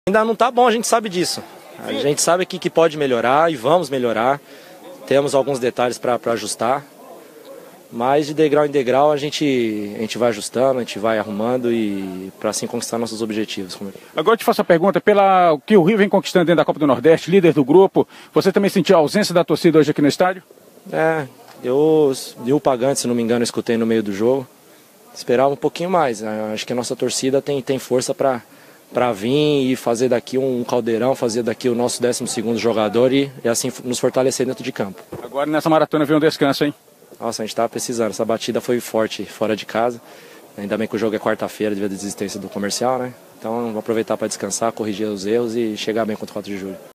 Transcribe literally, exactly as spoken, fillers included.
Ainda não está bom, a gente sabe disso. A gente sabe que, que pode melhorar e vamos melhorar. Temos alguns detalhes para ajustar. Mas de degrau em degrau a gente, a gente vai ajustando, a gente vai arrumando e para assim conquistar nossos objetivos. Agora eu te faço a pergunta, pela que o Rio vem conquistando dentro da Copa do Nordeste, líder do grupo, você também sentiu a ausência da torcida hoje aqui no estádio? É, eu e o Pagante, se não me engano, eu escutei no meio do jogo. Esperava um pouquinho mais, né? Acho que a nossa torcida tem, tem força para para vir e fazer daqui um caldeirão, fazer daqui o nosso décimo segundo jogador e, e assim nos fortalecer dentro de campo. Agora nessa maratona vem um descanso, hein? Nossa, a gente estava precisando, essa batida foi forte fora de casa. Ainda bem que o jogo é quarta-feira devido à desistência do comercial, né? Então vamos aproveitar para descansar, corrigir os erros e chegar bem contra o quatro de julho.